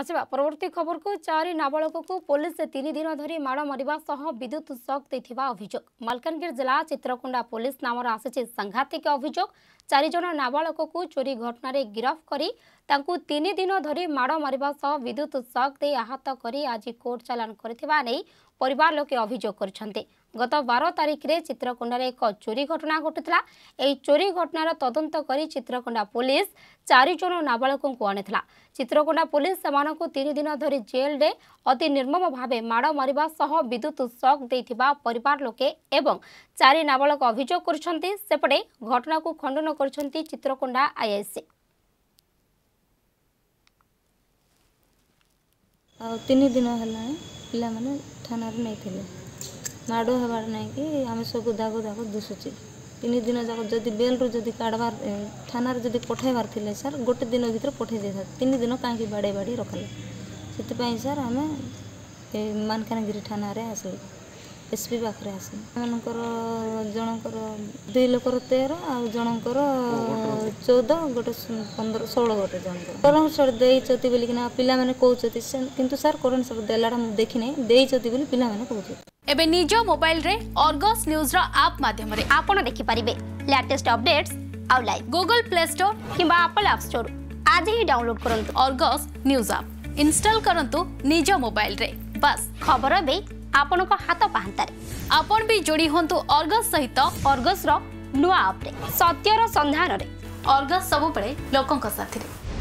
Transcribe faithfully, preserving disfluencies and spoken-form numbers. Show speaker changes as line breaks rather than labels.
अच्छा परवर्ती खबर को चारि नाबालक को पुलिस तीन दिन धरी माड़ मारिबा सह विद्युत शॉक देथिबा अभियोग। मालकानगिरी जिला चित्रकोंडा पुलिस नामर आसिछि सांघातिक अभियोग। चारि जन नाबालक को चोरी घटना गिरफ करी तांकु तीन दिन धरी माड़ मारिबा सह विद्युत शॉक दे आहत करी आज कोर्ट चालान करथिबा नै परिवार लोके अभियोग करछन्ते। गत बारह तारिख रे चित्रकोंडा रे एक चोरी घटना घटितला। एई चोरी घटनार तदंत करी चित्रकोंडा पुलिस चारि जन नाबालकों को आनिथिला। चित्रकोंडा पुलिस सेमानकु तीन दिन धरी जेल रे अति निर्मम भावे माड़ मारिबा सह विद्युत शॉक देथिबा परिवार लोके एवं चारि नाबालक अभियोग करछन्ते। सेपटे घटना को खंडन करछन्ते चित्रकोंडा आईआईसी।
आ तीन दिन हला पिला माने थाना रे नै थिले माड़ हबार नै कि आमे सब दाग दाग दुसुची। तीन दिन जाक जदि बेल रु जदि काढबार थाना रे जदि पठेबार थिले सर गोटे दिन भीतर पठे देथा। तीन दिन काहे बाडे बाडी रखले सेति पई सर आमे मानकानगिरी थाना रे आसले एसपी पाखरे आसले। मनकर जनकर दुई लोकर तेरह आ जनकर चौदह गोटे पंद्रह सोलह गोटे जनकर करम सर देई चति बोली कि ना पिला माने कहउचति किंतु सर करन सब देलाडा हम देखि नै देई चति बोली पिला माने कहउचति।
एबे निज मोबाइल रे ऑर्गस न्यूज रा ऐप माध्यम रे
आपण देखि परिबे लेटेस्ट अपडेट्स आ लाइव
गूगल प्ले स्टोर
किबा एप्पल ऐप स्टोर आज ही डाउनलोड करंतु
ऑर्गस न्यूज ऐप इंस्टॉल करंतु निज मोबाइल रे। बस
खबर बे आपण को हाथ पाहंतारे
आपण भी जोड़ी होंतु ऑर्गस सहित
ऑर्गस रो नुआ ऐप रे सत्यर संधान रे
ऑर्गस सब बळे लोकन का साथी रे।